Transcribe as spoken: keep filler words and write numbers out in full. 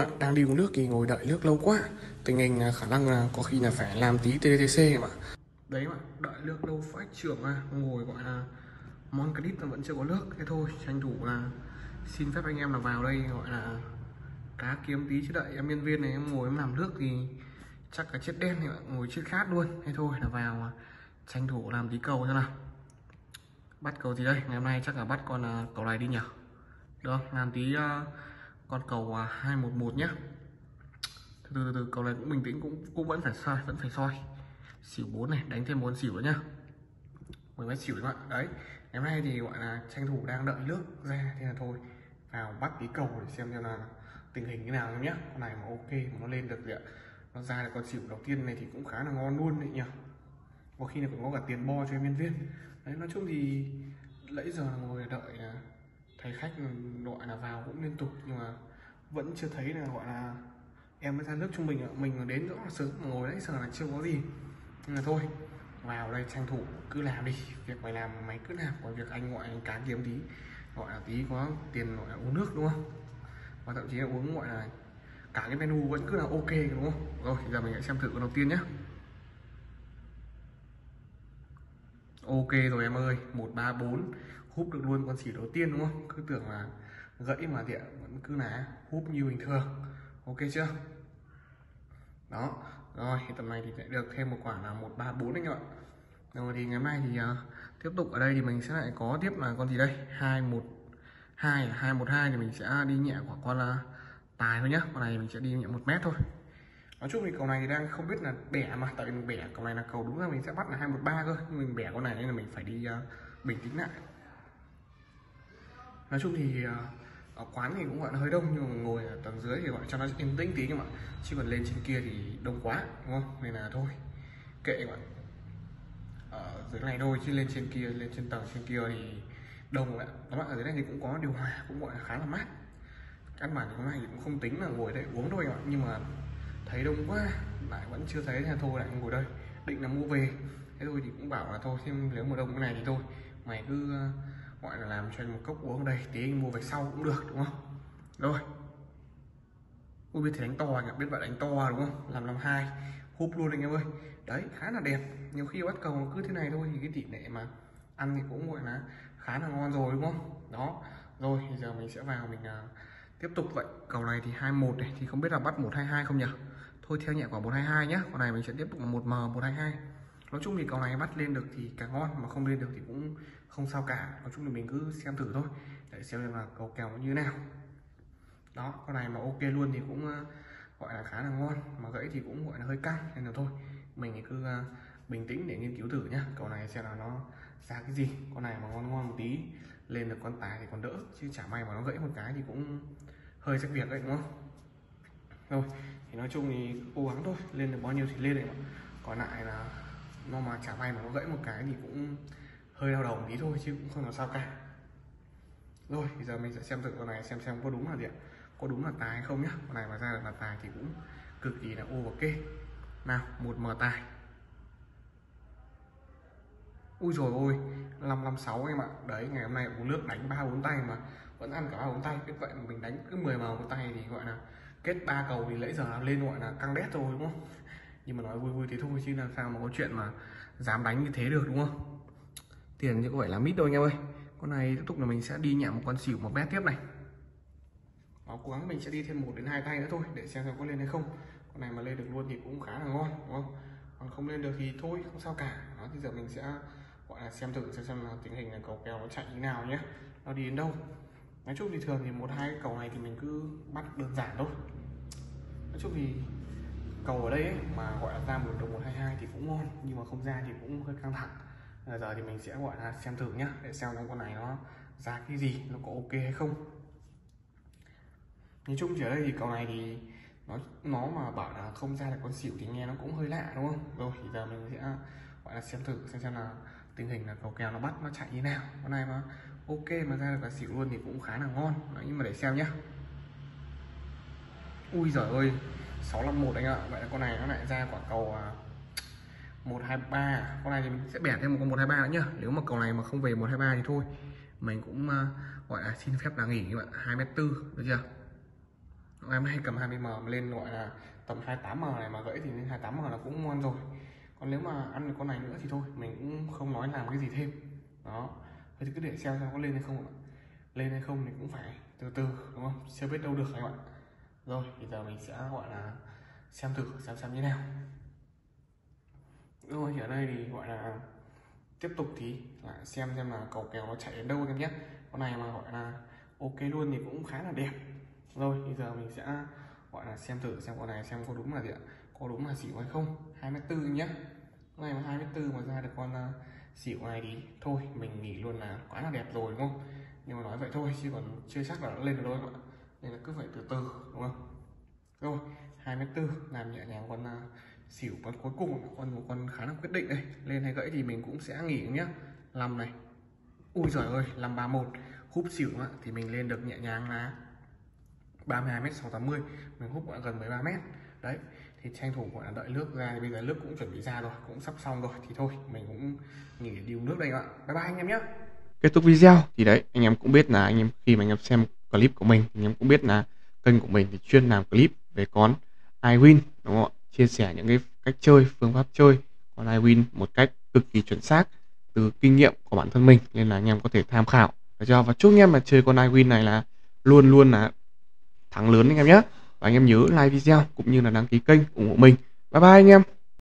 ạ, đang đi uống nước thì ngồi đợi nước lâu quá. Tình hình là khả năng là có khi là phải làm tí tê tê xê mà. Đấy mà, đợi nước lâu phách trưởng à, ngồi gọi là mon clip mà vẫn chưa có nước. Thế thôi, tranh thủ là xin phép anh em là vào đây gọi là cá kiếm tí, chứ đợi em nhân viên này em ngồi em làm nước thì chắc là chết đen thì bạn ngồi chết khát luôn. Thế thôi là vào tranh thủ làm tí cầu cho nào. Bắt cầu gì đây? Ngày hôm nay chắc là bắt con uh, cầu này đi nhỉ? Được không? Làm tí uh, con cầu uh, hai một một nhá. Từ từ từ cầu này cũng bình tĩnh, cũng cũng vẫn phải soi, vẫn phải soi. Xỉu bốn này, đánh thêm một con xỉu nữa nhá. mười mấy xỉu các bạn. Đấy. Ngày hôm nay thì gọi là tranh thủ đang đợi nước ra, thế là thôi vào bắt tí cầu để xem xem là tình hình như nào nhá. Con này mà ok mà nó lên được thì ạ, nó ra được con xỉu đầu tiên này thì cũng khá là ngon luôn đấy nhỉ. Có khi là cũng có cả tiền bo cho em nhân viên. Đấy, nói chung thì nãy giờ ngồi đợi thấy khách gọi là vào cũng liên tục nhưng mà vẫn chưa thấy là gọi là em mới ra nước cho mình ạ. Mình đến rõ là sớm mà ngồi đấy giờ là chưa có gì, nhưng mà thôi vào đây tranh thủ cứ làm đi, việc mày làm mày cứ làm, còn việc anh gọi anh cá kiếm tí, gọi là tí có tiền gọi là uống nước đúng không, và thậm chí là uống gọi là cả cái menu vẫn cứ là ok đúng không. Rồi giờ mình hãy xem thử con đầu tiên nhé. Ok rồi em ơi, một ba bốn húp được luôn con xỉu đầu tiên đúng không, cứ tưởng là gãy mà thì vẫn cứ là húp như bình thường. Ok chưa đó. Rồi thì tầm này thì sẽ được thêm một quả là một ba bốn anh em ạ. Rồi thì ngày hôm nay thì uh, tiếp tục ở đây thì mình sẽ lại có tiếp là con gì đây, hai một hai hai một hai thì mình sẽ đi nhẹ quả con là tài thôi nhá. Con này mình sẽ đi nhẹ một mét thôi. Nói chung thì cầu này thì đang không biết là bẻ mà, tại vì mình bẻ cầu này là cầu đúng là mình sẽ bắt là hai một ba cơ, nhưng mình bẻ con này nên là mình phải đi uh, bình tĩnh lại. Nói chung thì uh, ở quán thì cũng gọi là hơi đông, nhưng mà mình ngồi ở tầng dưới thì gọi cho nó yên tĩnh tí, nhưng mà chứ còn lên trên kia thì đông quá đúng không, nên là thôi kệ các bạn, ở dưới này thôi chứ lên trên kia, lên trên tầng trên kia thì đông ạ. Các bạn ở dưới này thì cũng có điều hòa, cũng gọi là khá là mát. Căn bản thì hôm nay thì cũng không tính là ngồi đây uống thôi các bạn, nhưng mà thấy đông quá lại vẫn chưa thấy thì thôi lại ngồi đây, định là mua về. Thế thôi thì cũng bảo là thôi thêm nếu mà đông cái này thì thôi mày cứ uh, gọi là làm cho anh một cốc uống ở đây, tí anh mua về sau cũng được đúng không. Rồi ui biết thì đánh to anh ạ, biết vậy đánh to đúng không, làm năm hai húp luôn anh em ơi. Đấy khá là đẹp, nhiều khi bắt cầu cứ thế này thôi thì cái tỷ lệ mà ăn thì cũng gọi là khá là ngon rồi đúng không. Đó rồi bây giờ mình sẽ vào mình uh, tiếp tục vậy. Cầu này thì hai một này thì không biết là bắt một hai hai không nhỉ, thôi theo nhẹ quả một hai hai nhá. Con này mình sẽ tiếp tục là một m một hai hai. Nói chung thì cầu này bắt lên được thì càng ngon, mà không lên được thì cũng không sao cả. Nói chung là mình cứ xem thử thôi để xem là cầu kèo nó như thế nào. Đó con này mà ok luôn thì cũng uh, gọi là khá là ngon, mà gãy thì cũng gọi là hơi căng, nên là thôi mình thì cứ uh, bình tĩnh để nghiên cứu thử nhá. Cầu này xem là nó ra cái gì, con này mà ngon ngon một tí lên được con tài thì còn đỡ, chứ chả may mà nó gãy một cái thì cũng hơi rách việc đấy đúng không. Rồi thì nói chung thì cố gắng thôi, lên được bao nhiêu thì lên đấy, còn lại là nó mà chả may mà nó gãy một cái thì cũng hơi đau đầu một tí thôi chứ cũng không làm sao cả. Rồi bây giờ mình sẽ xem thử con này xem xem có đúng là gì ạ, có đúng là tài hay không nhá. Con này mà ra được là tài thì cũng cực kỳ là ok. Nào một m tài, ui rồi ôi năm năm sáu em ạ. Đấy ngày hôm nay uống nước đánh ba bốn tay mà vẫn ăn cả ba bốn tay, biết vậy mà mình đánh cứ mười m một tay thì gọi là kết ba cầu thì lấy giờ lên gọi là căng đét rồi đúng không. Nhưng mà nói vui vui thế thôi chứ làm sao mà có chuyện mà dám đánh như thế được đúng không. Tiền chứ có phải là mít đâu anh em ơi. Con này tiếp tục là mình sẽ đi nhẹ một con xỉu một mét tiếp này. Đó, cố gắng mình sẽ đi thêm một đến hai tay nữa thôi để xem xem có lên hay không. Con này mà lên được luôn thì cũng khá là ngon đúng không, còn không lên được thì thôi không sao cả. Đó thì giờ mình sẽ gọi là xem thử xem xem là tình hình là cầu kèo nó chạy như nào nhé, nó đi đến đâu. Nói chung thì thường thì một hai cầu này thì mình cứ bắt đơn giản thôi. Nói chung thì cầu ở đây ấy, mà gọi là ra một đồng một hai hai thì cũng ngon, nhưng mà không ra thì cũng hơi căng thẳng. Bây giờ thì mình sẽ gọi là xem thử nhá, để xem con này nó ra cái gì, nó có ok hay không. Nói chung chỉ ở đây thì cầu này thì nó nó mà bảo là không ra được con xỉu thì nghe nó cũng hơi lạ đúng không. Rồi thì giờ mình sẽ gọi là xem thử xem xem là tình hình là cầu kèo nó bắt nó chạy như nào. Con này mà ok mà ra được cả xỉu luôn thì cũng khá là ngon. Đấy, nhưng mà để xem nhá. Ui giời ơi sáu năm một anh ạ. Vậy là con này nó lại ra quả cầu một hai ba. Con này thì mình sẽ bẻ thêm một con một hai ba nữa nhá. Nếu mà cầu này mà không về một hai ba thì thôi mình cũng uh, gọi là xin phép là nghỉ các bạn, hai mét tư được chưa. em hay cầm hai mươi mờ mà lên gọi là tầm hai mươi tám mờ này mà gãy thì lên hai mươi tám mờ là cũng ngon rồi. Còn nếu mà ăn được con này nữa thì thôi mình cũng không nói làm cái gì thêm. Đó, thế thì cứ để xem xem có lên hay không ạ. Lên hay không thì cũng phải từ từ đúng không, chưa biết đâu được các bạn. Rồi bây giờ mình sẽ gọi là xem thử xem xem như nào. Rồi thì ở đây thì gọi là tiếp tục thì lại xem xem là cầu kèo nó chạy đến đâu em nhé. Con này mà gọi là ok luôn thì cũng khá là đẹp. Rồi bây giờ mình sẽ gọi là xem thử xem con này xem có đúng là gì ạ, có đúng là xỉu hay không. Hai mét tư nhé, con này mà hai mét tư mà ra được con uh, xỉu này thì thôi mình nghĩ luôn là quá là đẹp rồi đúng không. Nhưng mà nói vậy thôi chứ còn chưa chắc là nó lên được đâu em ạ, nên là cứ phải từ từ đúng không. Rồi hai mét tư làm nhẹ nhàng con uh, xỉu con cuối cùng, con một con khá là quyết định đây, lên hay gãy thì mình cũng sẽ nghỉ nhé. Năm này, ui giời ơi, năm ba một húp xỉu á, thì mình lên được nhẹ nhàng là ba mươi hai mét sáu trăm tám mươi, mình húp gọi gần mười ba mét đấy. Thì tranh thủ gọi là đợi nước ra, thì bây giờ nước cũng chuẩn bị ra rồi, cũng sắp xong rồi, thì thôi mình cũng nghỉ đi uống nước đây ạ. Bye bye anh em nhé. Kết thúc video thì đấy, anh em cũng biết là anh em khi mà anh em xem clip của mình, anh em cũng biết là kênh của mình thì chuyên làm clip về con iWin đúng không ạ, chia sẻ những cái cách chơi, phương pháp chơi con iWin một cách cực kỳ chuẩn xác từ kinh nghiệm của bản thân mình, nên là anh em có thể tham khảo được chưa. Và chúc anh em mà chơi con iWin này là luôn luôn là thắng lớn anh em nhé. Và anh em nhớ like video cũng như là đăng ký kênh ủng hộ mình. Bye bye anh em.